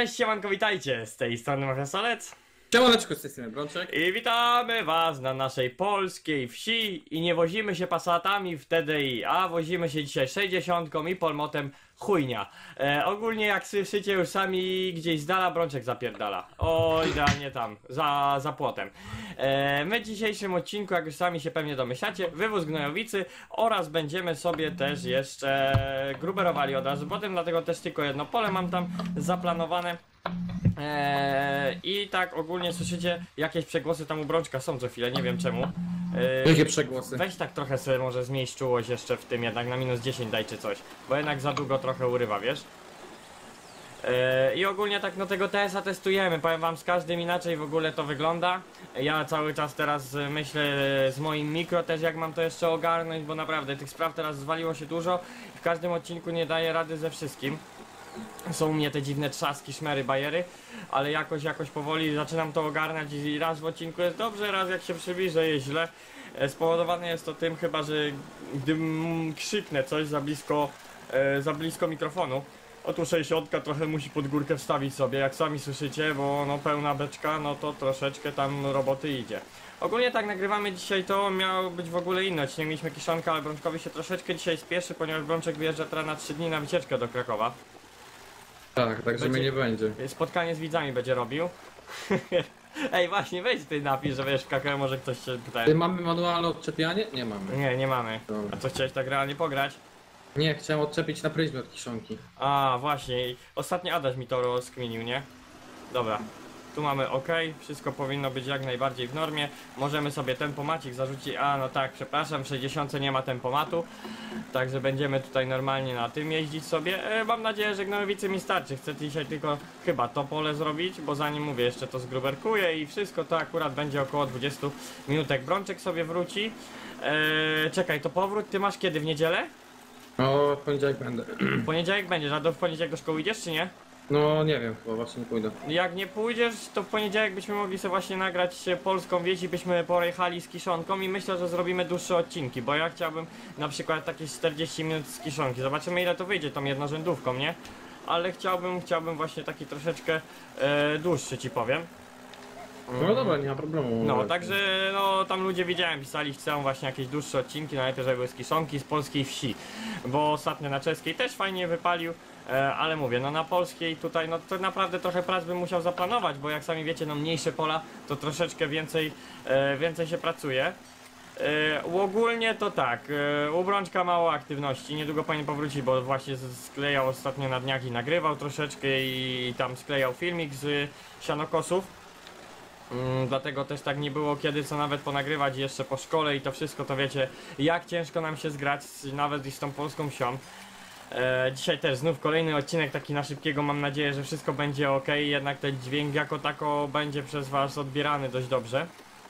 Cześć, siemanko, witajcie! Z tej strony Mafia Solec. Siemaneczko, z tej strony Brączek. I witamy was na naszej polskiej wsi. I nie wozimy się Passatami w TDI, a wozimy się dzisiaj 60 i Polmotem chujnia. Ogólnie jak słyszycie już sami gdzieś z dala Brączek zapierdala. O, idealnie tam, za płotem. My w dzisiejszym odcinku, jak już sami się pewnie domyślacie, wywóz gnojowicy oraz będziemy sobie też jeszcze gruberowali od razu potem, dlatego też tylko jedno pole mam tam zaplanowane. I tak ogólnie słyszycie jakieś przegłosy tam u Brączka są co chwilę, nie wiem czemu. Jakie przegłosy? Weź tak trochę sobie może zmniejsz czułość jeszcze w tym, jednak na minus 10 daj czy coś, bo jednak za długo trochę urywa, wiesz? I ogólnie tak no tego TS-a testujemy, powiem wam, z każdym inaczej w ogóle to wygląda. Ja cały czas teraz myślę z moim mikro też jak mam to jeszcze ogarnąć, bo naprawdę tych spraw teraz zwaliło się dużo i w każdym odcinku nie daję rady ze wszystkim. Są u mnie te dziwne trzaski, szmery, bajery, ale jakoś powoli zaczynam to ogarniać i raz w odcinku jest dobrze, raz jak się przybliżę jest źle. Spowodowane jest to tym chyba, że gdy krzyknę coś za blisko mikrofonu, otóż 60 trochę musi pod górkę wstawić sobie, jak sami słyszycie, bo no pełna beczka, no to troszeczkę tam roboty idzie. Ogólnie tak nagrywamy dzisiaj, to miał być w ogóle inny odcinek, mieliśmy kiszonkę, ale Brączkowi się troszeczkę dzisiaj spieszy, ponieważ Brączek wyjeżdża teraz na 3 dni na wycieczkę do Krakowa. Tak, także mnie nie będzie. Spotkanie z widzami będzie robił. Ej, właśnie, weź ty napisz, że wiesz, w Krakowie może ktoś się pyta. Mamy manualne odczepianie? Nie mamy. Nie mamy. Dobra. A co, chciałeś tak realnie pograć? Nie, chciałem odczepić na pryzmie od kiszonki. A, właśnie. Ostatnio Adaś mi to rozkminił, nie? Dobra. Tu mamy OK, wszystko powinno być jak najbardziej w normie. Możemy sobie tempomacik zarzucić. A, no tak, przepraszam, w 60 nie ma tempomatu. Także będziemy tutaj normalnie na tym jeździć sobie. Mam nadzieję, że gnojowicy mi starczy. Chcę dzisiaj tylko chyba to pole zrobić, bo zanim mówię, jeszcze to zgruberkuję i wszystko to akurat będzie około 20 minutek. Brączek sobie wróci. Czekaj, to powrót ty masz kiedy? W niedzielę? No, w poniedziałek będę. W poniedziałek będziesz, a w poniedziałek do szkoły idziesz czy nie? No, nie wiem, chyba właśnie nie pójdę. Jak nie pójdziesz, to w poniedziałek byśmy mogli sobie właśnie nagrać polską wieś i byśmy porejechali z kiszonką i myślę, że zrobimy dłuższe odcinki, bo ja chciałbym na przykład takie 40 minut z kiszonki. Zobaczymy ile to wyjdzie tą jednorzędówką, nie? Ale chciałbym właśnie taki troszeczkę dłuższy ci powiem. No dobra, nie ma problemu. No, także no tam ludzie widziałem, pisali, chcą właśnie jakieś dłuższe odcinki, najlepiej żeby były z kiszonki, z polskiej wsi. Bo ostatnio na czeskiej też fajnie wypalił, ale mówię, no na polskiej tutaj, no to naprawdę trochę prac bym musiał zaplanować, bo jak sami wiecie, no mniejsze pola, to troszeczkę więcej się pracuje. Ogólnie to tak, u Brączka mało aktywności, niedługo powinien powrócić, bo właśnie sklejał ostatnio na dniach i nagrywał troszeczkę i tam sklejał filmik z sianokosów. Dlatego też tak nie było kiedy co nawet ponagrywać jeszcze po szkole i to wszystko, to wiecie jak ciężko nam się zgrać nawet i z tą polską wsią. Dzisiaj też znów kolejny odcinek taki na szybkiego, mam nadzieję, że wszystko będzie ok, jednak ten dźwięk jako tako będzie przez was odbierany dość dobrze.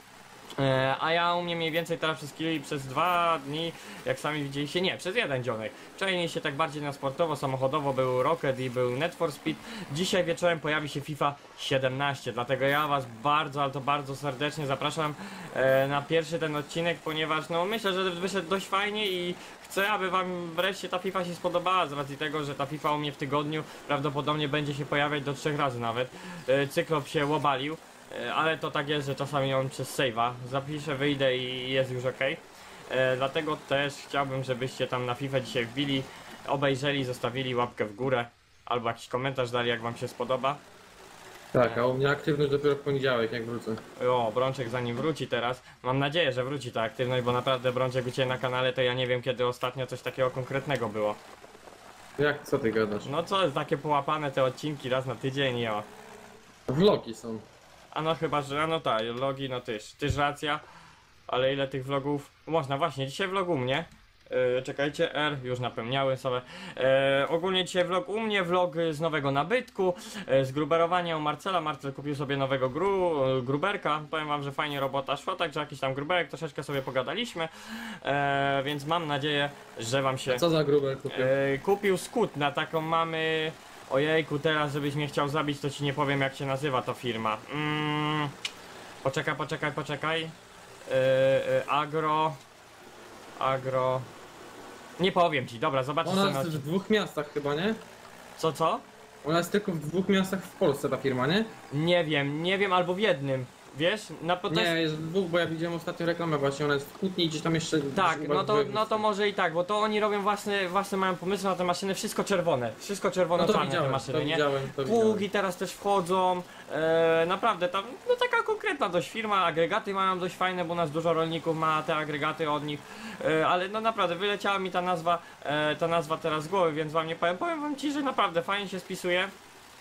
A ja u mnie mniej więcej teraz przez 2 dni, jak sami widzieliście, nie, przez jeden dzionek. Wczoraj się tak bardziej na sportowo, samochodowo był Rocket i był Need for Speed. Dzisiaj wieczorem pojawi się FIFA 17, dlatego ja was bardzo, ale to bardzo serdecznie zapraszam na pierwszy ten odcinek, ponieważ no myślę, że wyszedł dość fajnie i chcę, aby wam wreszcie ta FIFA się spodobała, z racji tego, że ta FIFA u mnie w tygodniu prawdopodobnie będzie się pojawiać do 3 razy nawet. Cyklop się łobalił. Ale to tak jest, że czasami on przez save'a zapiszę, wyjdę i jest już ok. Dlatego też chciałbym, żebyście tam na FIFA dzisiaj wbili, obejrzeli, zostawili łapkę w górę albo jakiś komentarz dali, jak wam się spodoba. Tak, a u mnie aktywność dopiero w poniedziałek, jak wrócę. O, Brączek zanim wróci teraz, mam nadzieję, że wróci ta aktywność, bo naprawdę Brączek u ciebie na kanale to ja nie wiem kiedy ostatnio coś takiego konkretnego było. Jak, co ty gadasz? No co, takie połapane te odcinki raz na tydzień i o. Vlogi są. A no chyba, że, no tak, logi, no tyż racja. Ale ile tych vlogów można, właśnie, dzisiaj vlog u mnie. Czekajcie, już napełniały sobie. Ogólnie dzisiaj vlog u mnie, vlog z nowego nabytku, z gruberowania u Marcela. Marcel kupił sobie nowego gruberka. Powiem wam, że fajnie robota szła, także jakiś tam gruberek, troszeczkę sobie pogadaliśmy. Więc mam nadzieję, że wam się... A co za gruber kupił? Kupił skut na taką mamy... Ojejku, teraz żebyś mnie chciał zabić, to ci nie powiem jak się nazywa to firma. Poczekaj. Agro... Nie powiem ci, dobra, zobaczysz Ona co jest w 2 miastach chyba, nie? Co? Ona jest tylko w 2 miastach w Polsce, ta firma, nie? Nie wiem, albo w jednym. Wiesz? To Nie, jest... jest w 2, bo ja widziałem ostatnio reklamę właśnie, ona jest w Kutni i gdzieś tam jeszcze... Tak, gdzieś u was no to może i tak, bo to oni robią własne mają pomysły na te maszyny, wszystko czerwone No to czerwono-czarne te widziałem, maszyny, to nie? widziałem, to Pługi widziałem. teraz też wchodzą, naprawdę tam, no taka konkretna dość firma, agregaty mają dość fajne, bo u nas dużo rolników ma te agregaty od nich, ale no naprawdę wyleciała mi ta nazwa teraz z głowy, więc wam nie powiem wam ci, że naprawdę fajnie się spisuje.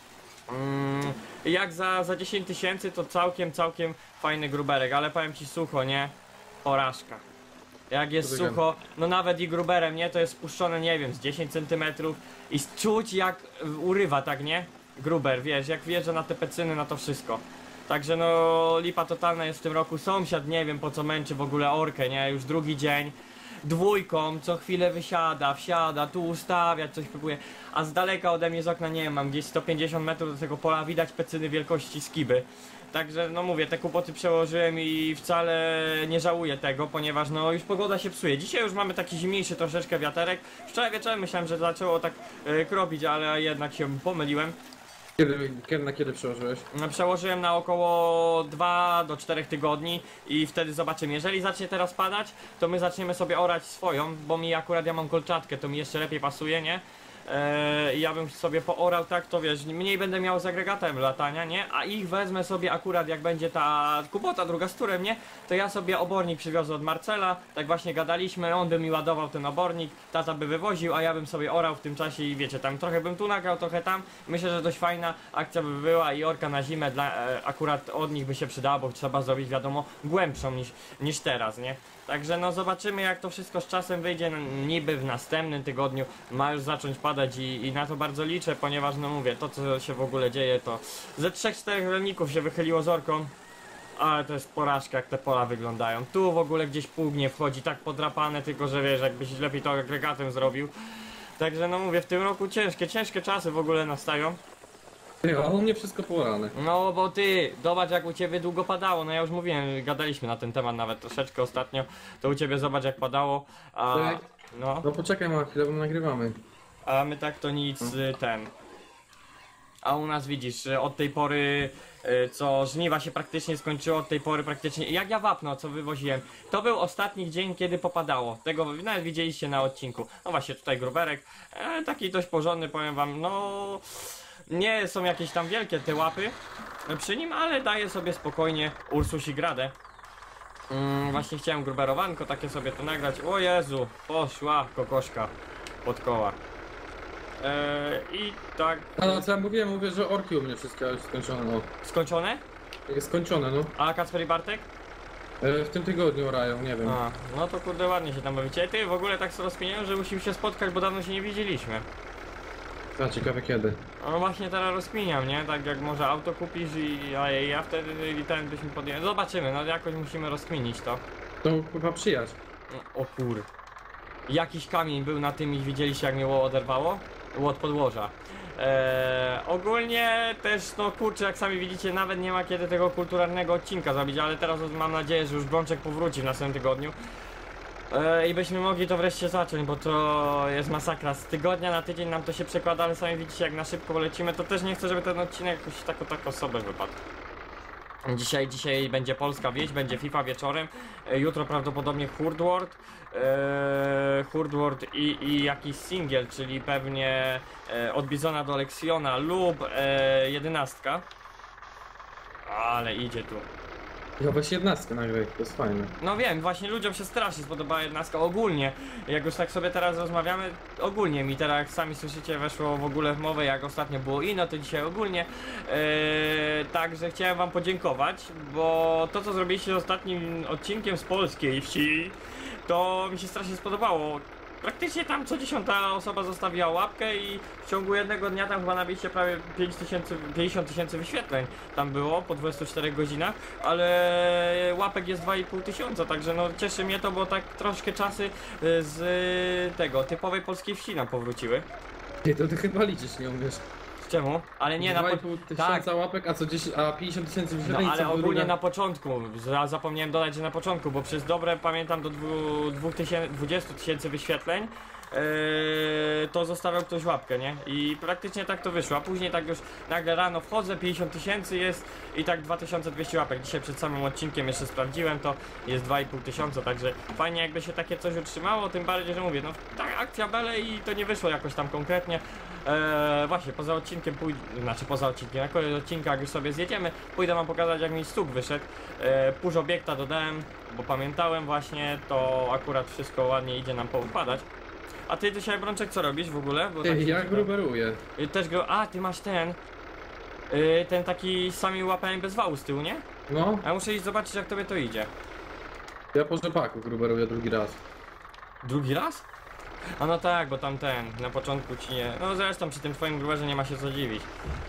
Jak za 10 tysięcy to całkiem fajny gruberek, ale powiem ci sucho, nie? Porażka. Jak jest To wygląda. sucho, no nawet i gruberem, nie? To jest spuszczone, nie wiem, z 10 cm i czuć jak urywa, tak, nie? Gruber, wiesz, jak wjeżdża na te pecyny, na to wszystko. Także no, lipa totalna jest w tym roku. Sąsiad, nie wiem po co męczy w ogóle orkę, nie? Już drugi dzień. Dwójką, co chwilę wsiada, tu ustawia, coś próbuje. A z daleka ode mnie z okna, nie wiem, mam gdzieś 150 metrów do tego pola, widać pecyny wielkości skiby. Także no mówię, te kłopoty przełożyłem i wcale nie żałuję tego, ponieważ no już pogoda się psuje. Dzisiaj już mamy taki zimniejszy troszeczkę wiaterek. Wczoraj wieczorem myślałem, że zaczęło tak kropić, ale jednak się pomyliłem. Na kiedy przełożyłeś? Przełożyłem na około 2 do 4 tygodni i wtedy zobaczymy. Jeżeli zacznie teraz padać, to my zaczniemy sobie orać swoją, bo mi akurat ja mam kolczatkę, to mi jeszcze lepiej pasuje, nie? Ja bym sobie poorał tak, to wiesz, mniej będę miał z agregatem latania, nie? A ich wezmę sobie akurat jak będzie ta kupota druga z turem, nie? To ja sobie obornik przywiozę od Marcela, tak właśnie gadaliśmy, on by mi ładował ten obornik, tata by wywoził, a ja bym sobie orał w tym czasie i wiecie, tam trochę bym tu nagrał, trochę tam. Myślę, że dość fajna akcja by była i orka na zimę akurat od nich by się przydała, bo trzeba zrobić wiadomo głębszą niż teraz, nie? Także no zobaczymy jak to wszystko z czasem wyjdzie, niby w następnym tygodniu ma już zacząć padać i na to bardzo liczę, ponieważ no mówię, to co się w ogóle dzieje to ze 3-4 rolników się wychyliło z orką, ale to jest porażka jak te pola wyglądają. Tu w ogóle gdzieś pług nie wchodzi, tak podrapane, tylko że wiesz, jakbyś lepiej to agregatem zrobił. Także no mówię, w tym roku ciężkie czasy w ogóle nastają. Ty, a u mnie wszystko poorane. No bo ty, zobacz jak u ciebie długo padało, no ja już mówiłem, gadaliśmy na ten temat nawet troszeczkę ostatnio, to u ciebie zobacz jak padało, a Tak. no, No poczekaj ma chwilę, bo nagrywamy. a my tak to nic a u nas widzisz, od tej pory co żniwa się praktycznie skończyło, od tej pory praktycznie, jak ja wapno co wywoziłem, to był ostatni dzień kiedy popadało, tego nawet widzieliście na odcinku, no właśnie tutaj gruberek, taki dość porządny powiem wam, no nie są jakieś tam wielkie te łapy przy nim, ale daje sobie spokojnie Ursusi gradę. Właśnie chciałem gruberowanko takie sobie to nagrać. O Jezu, poszła kokoszka pod koła. I tak. A co ja mówię, że orki u mnie wszystko już skończone, no. Skończone? Jest skończone, no. A Kacper i Bartek? W tym tygodniu orają, nie wiem. A, no to kurde ładnie się tam bawicie. Ty w ogóle tak sobie rozkminiałem, że musimy się spotkać, bo dawno się nie widzieliśmy. A ciekawe kiedy. No właśnie teraz rozkminiam, nie? Tak jak może auto kupisz a ja wtedy i ten byśmy podjęli. Zobaczymy, no jakoś musimy rozkminić to. To chyba przyjać. O kur... Jakiś kamień był na tym i widzieliście jak mnie oderwało? Od podłoża. Ogólnie też no kurczę jak sami widzicie nawet nie ma kiedy tego kulturalnego odcinka zrobić, ale teraz mam nadzieję, że już Brączek powróci w następnym tygodniu. I byśmy mogli to wreszcie zacząć, bo to jest masakra. Z tygodnia na tydzień nam to się przekłada, ale sami widzicie jak na szybko lecimy, to też nie chcę, żeby ten odcinek jakoś tak osobę wypadł. Dzisiaj będzie polska wieś, będzie FIFA wieczorem, jutro prawdopodobnie Hurdword i jakiś singiel, czyli pewnie od Bizona do Lexiona lub 11. Ale idzie tu. Ja weź 11 nagraj, to jest fajne. No wiem, właśnie ludziom się strasznie spodobała 11 ogólnie, jak już tak sobie teraz rozmawiamy, ogólnie mi teraz jak sami słyszycie weszło w ogóle w mowę jak ostatnio było ino, to dzisiaj ogólnie, także chciałem wam podziękować, bo to co zrobiliście z ostatnim odcinkiem z polskiej wsi, to mi się strasznie spodobało. Praktycznie tam co 10 osoba zostawiła łapkę i w ciągu jednego dnia tam chyba nabiliście prawie 50 tysięcy wyświetleń tam było po 24 godzinach, ale łapek jest 2,5 tysiąca, także no cieszy mnie to, bo tak troszkę czasy z tego typowej polskiej wsi nam powróciły. Ty chyba liczysz, nie umiesz. Czemu? Ale nie na 2,5 tysiąca tak. łapek, a 50 tysięcy wyświetleń. No ale co ogólnie druga- na początku, zapomniałem dodać, że na początku, bo przez dobre pamiętam do 20 tysięcy wyświetleń to zostawiał ktoś łapkę, nie? I praktycznie tak to wyszło, a później tak już nagle rano wchodzę, 50 000 jest i tak 2200 łapek. Dzisiaj przed samym odcinkiem jeszcze sprawdziłem, to jest 2500, także fajnie jakby się takie coś utrzymało, tym bardziej, że mówię, no tak akcja Bele i to nie wyszło jakoś tam konkretnie. Właśnie, poza odcinkiem poza odcinkiem, na koniec odcinka, jak już sobie zjedziemy, pójdę wam pokazać, jak mi stuk wyszedł. Push obiekta dodałem, bo pamiętałem właśnie, to akurat wszystko ładnie idzie nam poupadać. A ty dzisiaj, Brączek, co robisz w ogóle? Bo tak Ja gruberuję. Też a, ty masz ten taki z samymi łapami bez wału z tyłu, nie? No, A ja muszę iść zobaczyć, jak tobie to idzie. ja po rzepaku gruberuję drugi raz. Drugi raz? A no tak, bo tam na początku ci nie... No zresztą przy tym twoim gruberze nie ma się co dziwić.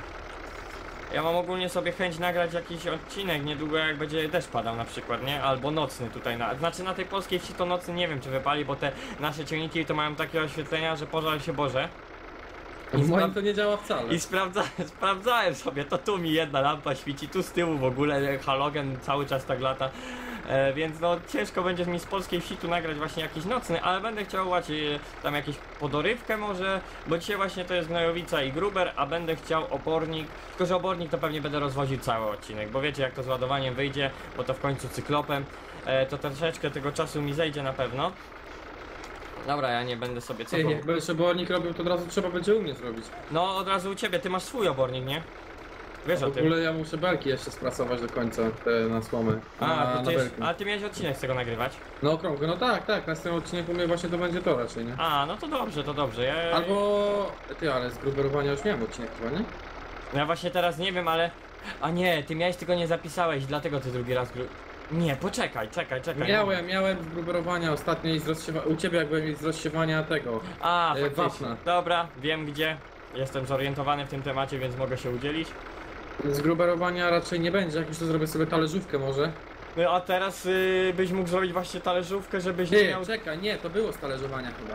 Ja mam ogólnie sobie chęć nagrać jakiś odcinek niedługo, jak będzie deszcz padał na przykład, nie? Albo nocny tutaj, znaczy na tej polskiej wsi to nocny nie wiem czy wypali, bo te nasze ciągniki to mają takie oświetlenia, że pożal się Boże. W moim to nie działa wcale. I sprawdzałem sobie, to tu mi jedna lampa świeci, tu z tyłu w ogóle halogen cały czas tak lata. Więc no ciężko będzie mi z polskiej wsi tu nagrać właśnie jakiś nocny, ale będę chciał właśnie tam jakąś podorywkę może, bo dzisiaj właśnie to jest gnojowica i gruber, a będę chciał obornik, tylko że obornik to pewnie będę rozwoził cały odcinek, bo wiecie jak to z ładowaniem wyjdzie, bo to w końcu cyklopem, to troszeczkę tego czasu mi zejdzie na pewno. Dobra, ja nie będę sobie co Jak będziesz obornik robił, to od razu trzeba będzie u mnie zrobić. No od razu u ciebie, ty masz swój obornik, nie? Wiesz o W tym. ogóle ja muszę belki jeszcze sprasować do końca, te na słomę. A ty miałeś odcinek z tego nagrywać? No okrągły, no tak, na tym odcinku mnie właśnie to będzie to raczej, nie? A, no to dobrze. Albo... Ty, ale z gruberowania już miałem odcinek chyba, nie? Ja właśnie teraz nie wiem, ale... A nie, ty miałeś, tylko nie zapisałeś, dlatego ty drugi raz Nie, poczekaj, czekaj. Miałem z gruberowania ostatnio i z u ciebie jakby z rozsiewania tego. A, faktycznie. Wapna. Dobra, wiem gdzie. Jestem zorientowany w tym temacie, więc mogę się udzielić. Z gruberowania raczej nie będzie, jak już to zrobię sobie talerzówkę może. No a teraz byś mógł zrobić właśnie talerzówkę, żebyś nie Nie, miał... czekaj, nie, to było z talerzowania chyba.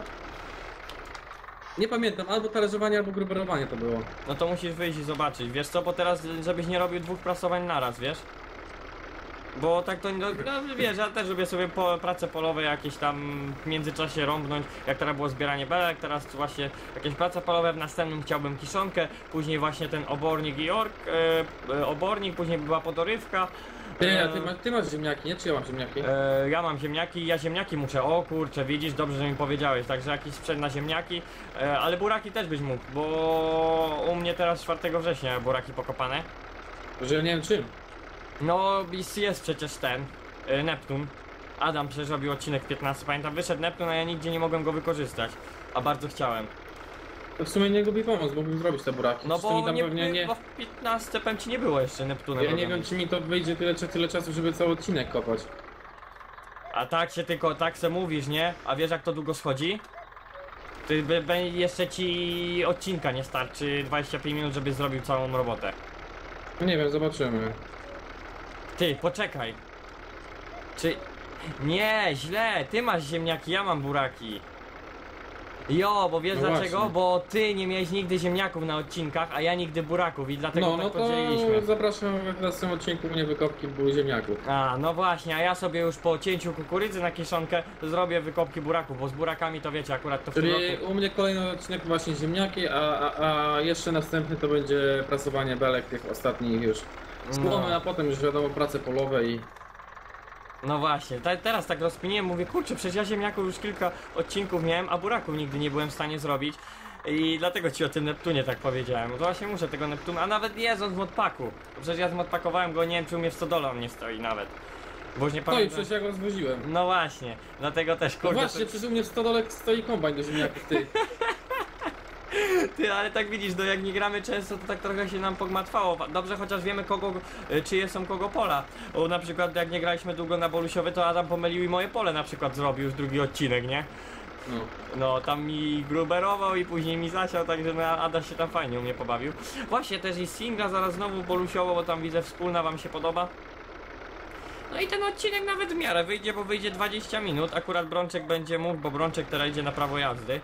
Nie pamiętam, albo talerzowanie, albo gruberowanie to było. No to musisz wyjść i zobaczyć, wiesz co, bo teraz żebyś nie robił dwóch prasowań naraz, wiesz? Bo tak to, no wiesz, ja też lubię sobie prace polowe jakieś tam w międzyczasie rąbnąć, jak teraz było zbieranie belek, teraz właśnie jakieś prace polowe, w następnym chciałbym kiszonkę, później właśnie ten obornik i obornik, później była podorywka. Ty masz ziemniaki, nie? Czy ja mam ziemniaki? Ja mam ziemniaki, ja ziemniaki muszę, o kurczę, widzisz, dobrze, że mi powiedziałeś, także jakiś sprzęt na ziemniaki, ale buraki też byś mógł, bo u mnie teraz 4 września buraki pokopane. Że ja nie wiem czym. No jest przecież Neptun. Adam przecież robił odcinek 15, pamiętam, wyszedł Neptun, a ja nigdzie nie mogłem go wykorzystać, a bardzo chciałem. To w sumie nie gubi pomóc, mógłbym zrobić te buraki. No Przecież to bo, mi tam pewnie nie... bo w 15 powiem ci nie było jeszcze Neptuna. Ja nie wiem czy mi to wyjdzie tyle czasu, żeby cały odcinek kopać. A tak się tylko, tak se mówisz, nie? A wiesz jak to długo schodzi? Ty jeszcze ci odcinka nie starczy 25 minut, żebyś zrobił całą robotę. No nie wiem, zobaczymy. Ty, poczekaj. Czy... Nie, źle, ty masz ziemniaki, ja mam buraki. Jo, bo wiesz No dlaczego? właśnie. Bo ty nie miałeś nigdy ziemniaków na odcinkach, a ja nigdy buraków i dlatego No tak to podzieliliśmy. zapraszam w tym odcinku mnie wykopki były ziemniaków. A, no właśnie, a ja sobie już po cięciu kukurydzy na kiszonkę zrobię wykopki buraków, bo z burakami to wiecie, akurat to w tym Czyli roku... u mnie kolejny odcinek właśnie ziemniaki, a jeszcze następny to będzie prasowanie belek tych ostatnich już. Spłomy, No. a potem już wiadomo prace polowe i... No właśnie, teraz tak rozkminiłem, mówię, kurczę, przecież ja ziemniaków już kilka odcinków miałem, a buraków nigdy nie byłem w stanie zrobić. I dlatego ci o tym Neptunie tak powiedziałem. No to właśnie muszę tego Neptuna, a nawet jedząc z modpaku. Przecież ja zmodpakowałem go, nie wiem czy u mnie w stodole on nie stoi nawet. Bo już nie No i pamiętam. przecież ja go zwoziłem. No właśnie, dlatego też No kurde. właśnie, przecież u mnie w stodole stoi kombajn do ziemniaków, ty. Ty, ale tak widzisz, no jak nie gramy często, to tak trochę się nam pogmatwało. Dobrze, chociaż wiemy czyje są kogo pola. O, na przykład jak nie graliśmy długo na Bolusiowy, to Adam pomylił i moje pole na przykład zrobił już drugi odcinek, nie? No. No, tam mi gruberował i później mi zasiał, także no, Adaś się tam fajnie u mnie pobawił. Właśnie też i singla zaraz znowu Bolusiowo, bo tam widzę wspólna wam się podoba. No i ten odcinek nawet w miarę wyjdzie, bo wyjdzie 20 minut. Akurat Brączek będzie mógł, bo Brączek teraz idzie na prawo jazdy.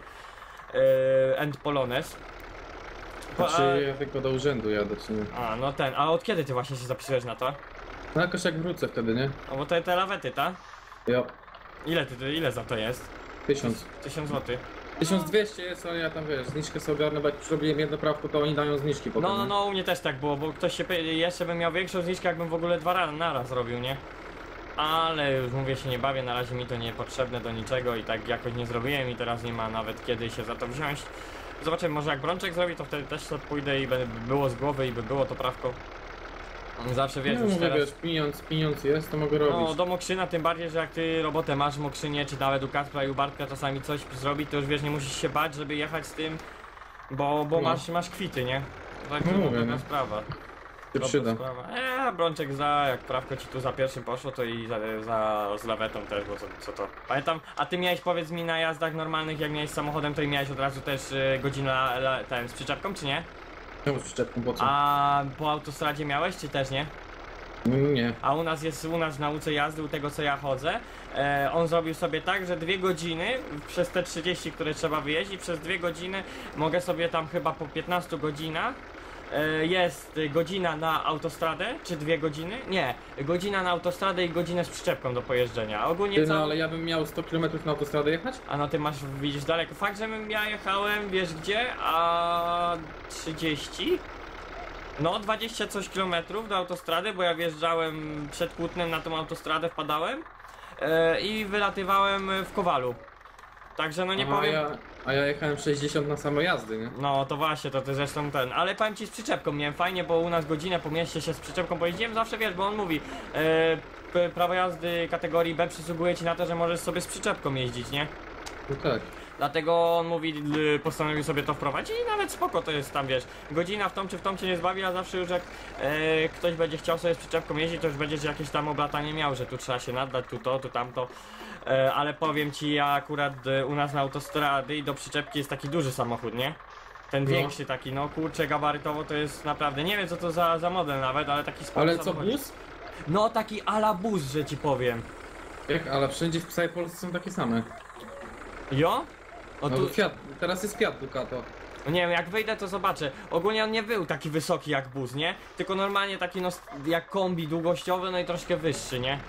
End Polones. Znaczy ja tylko do urzędu jadę, czy nie? A, no ten, a od kiedy ty właśnie się zapisujesz na to? No jakoś jak wrócę wtedy, nie? No bo te lawety, ta? Ja. Ile za to jest? 1000. 1000 zł. 1200 jest, ale ja tam wiesz, zniżkę sobie ogarnę, bo jak przyrobiłem jedno prawko, to oni dają zniżki potem. No, u mnie też tak było, bo ktoś się jeszcze bym miał większą zniżkę, jakbym w ogóle 2 razy naraz zrobił, nie? Ale już mówię, się nie bawię, na razie mi to niepotrzebne do niczego i tak jakoś nie zrobiłem i teraz nie ma nawet kiedy się za to wziąć. Zobaczymy, może jak Brączek zrobi, to wtedy też sobie pójdę i by było z głowy i by było to prawko. Zawsze wiesz, No już mówię, teraz... wiesz, pieniądz jest, to mogę robić. No, do Mokrzyna, tym bardziej, że jak ty robotę masz w Mokrzynie, czy nawet u Kacpra i u Bartka czasami coś zrobić, to już wiesz, nie musisz się bać, żeby jechać z tym, bo No. masz kwity, nie? Tak, No to mówię, taka no. sprawa. Się przyda. Sprawa. Brączek jak prawko ci tu za pierwszym poszło, to i z lawetą też, bo co to? Pamiętam, a ty miałeś, powiedz mi, na jazdach normalnych, jak miałeś samochodem, to i miałeś od razu też godzinę z przyczepką, czy nie? Czemu z przyczepką, po co? A po autostradzie miałeś, czy też nie? Nie. A u nas w nauce jazdy, u tego co ja chodzę, on zrobił sobie tak, że 2 godziny przez te 30, które trzeba wyjeździć, przez 2 godziny mogę sobie tam chyba po 15 godzinach jest godzina na autostradę, czy 2 godziny? Nie, godzina na autostradę i godzinę z przyczepką do pojeżdżenia. Ogólnie Ty, co... no ale ja bym miał 100 km na autostradę jechać? A no ty masz, widzisz daleko. Fakt, że ja jechałem, wiesz gdzie? A 30? No 20 coś kilometrów do autostrady, bo ja wjeżdżałem przed Kłutnem na tą autostradę, wpadałem i wylatywałem w Kowalu. Także no nie powiem... A ja jechałem 60 na same jazdy, nie? No to właśnie, to ty zresztą ten, ale powiem ci z przyczepką, miałem fajnie, bo u nas godzinę po mieście się z przyczepką pojeździłem, zawsze wiesz, bo on mówi prawo jazdy kategorii B przysługuje ci na to, że możesz sobie z przyczepką jeździć, nie? No tak. Dlatego on mówi, postanowił sobie to wprowadzić i nawet spoko to jest tam, wiesz, godzina w tą czy w tą cię nie zbawi, a zawsze już jak ktoś będzie chciał sobie z przyczepką jeździć, to już będziesz jakieś tam oblatanie miał, że tu trzeba się naddać, tu to, tu tamto. Ale powiem ci, ja akurat u nas na autostrady i do przyczepki jest taki duży samochód, nie? Ten No. większy taki, no kurczę, gabarytowo to jest naprawdę, nie wiem co to za model nawet, ale taki spory Ale co, samochodzik. bus? No taki ala bus, że ci powiem. Jak, ale wszędzie w całej Polsce są takie same. Jo? O No tu, Fiat, teraz jest Fiat Ducato. nie wiem, jak wyjdę to zobaczę. Ogólnie on nie był taki wysoki jak bus, nie? Tylko normalnie taki no jak kombi długościowy, no i troszkę wyższy, nie?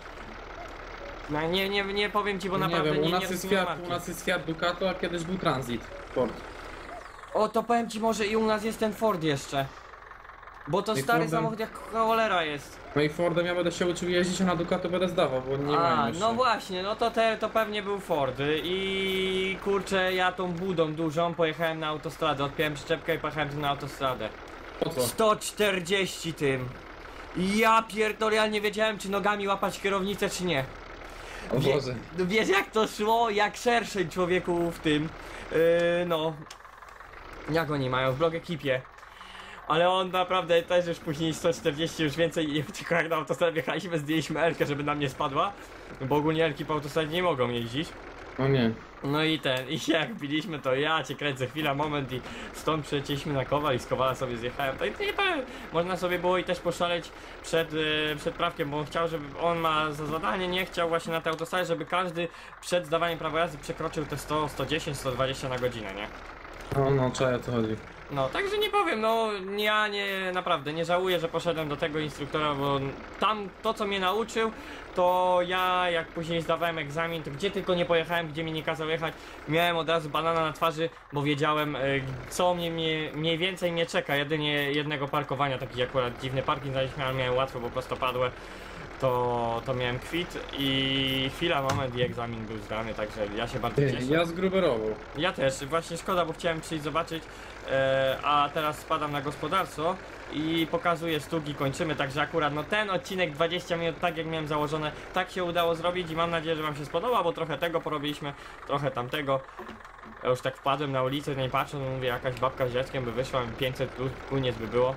No nie powiem ci, bo Nie naprawdę wiem, nie u nas rozumiem jest Fiat, marki. u nas jest Fiat Ducato, a kiedyś był Transit Ford. O, to powiem ci, może i u nas jest ten Ford jeszcze. Bo to I stary Fordem- samochód jak cholera jest. No i Fordem ja będę się uczył jeździć, a na Ducato będę zdawał, bo nie mają jeszcze. No właśnie, no to pewnie był Ford. I kurczę, ja tą budą dużą pojechałem na autostradę, odpiąłem przyczepkę i pojechałem tu na autostradę. Po co? 140 tym. Ja pierdolę, ja nie wiedziałem czy nogami łapać kierownicę czy nie. O Boże. Wiesz jak to szło? Jak szerszeń człowieku w tym. No. Jak oni mają? W blog ekipie. Ale on naprawdę też już później 140 już więcej nie tylko jak na autostradę wjechaliśmy, zdjęliśmy Elkę, żeby nam nie spadła. Bo ogólnie Elki po autostradzie nie mogą jeździć. No nie. No i jak biliśmy to ja cię kręcę chwila, moment i stąd przylecieliśmy na Kowal i z Kowala sobie zjechałem. To i nie powiem, można sobie było i też poszaleć przed prawkiem, bo on chciał, żeby on ma za zadanie, nie chciał właśnie na tej autostradzie, żeby każdy przed zdawaniem prawa jazdy przekroczył te 100, 110, 120 na godzinę, nie? No, czaję o co chodzi. No, także nie powiem, no ja naprawdę nie żałuję, że poszedłem do tego instruktora, bo tam to co mnie nauczył, to ja jak później zdawałem egzamin, to gdzie tylko nie pojechałem, gdzie mi nie kazał jechać, miałem od razu banana na twarzy, bo wiedziałem co mniej więcej mnie czeka, jedynie jednego parkowania, taki akurat dziwny parking znaleźliśmy, ale miałem łatwo, bo prostopadłe. To miałem kwit i chwila, moment i egzamin był zdany, także ja się bardzo cieszę. Ja zgruberował. Ja też, właśnie szkoda, bo chciałem przyjść zobaczyć, a teraz spadam na gospodarstwo i pokazuję sztuki, kończymy, także akurat no ten odcinek 20 minut, tak jak miałem założone, tak się udało zrobić i mam nadzieję, że wam się spodoba, bo trochę tego porobiliśmy, trochę tamtego. Ja już tak wpadłem na ulicę, nie patrzę, no mówię, jakaś babka z dzieckiem by wyszła, 500 plus, koniec by było.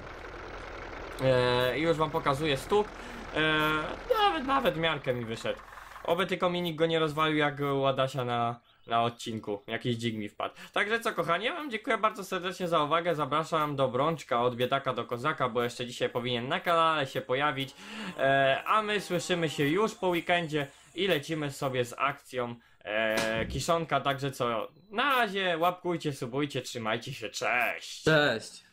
I już wam pokazuję stuk. Nawet miarkę mi wyszedł. Oby tylko Minik go nie rozwalił jak u Adasia na odcinku. Jakiś dźwig mi wpadł. Także co kochani, ja wam dziękuję bardzo serdecznie za uwagę. Zapraszam do Brączka, od biedaka do kozaka, bo jeszcze dzisiaj powinien na kanale się pojawić. A my słyszymy się już po weekendzie i lecimy sobie z akcją Kiszonka. Także co, na razie łapkujcie, subujcie, trzymajcie się, cześć! Cześć.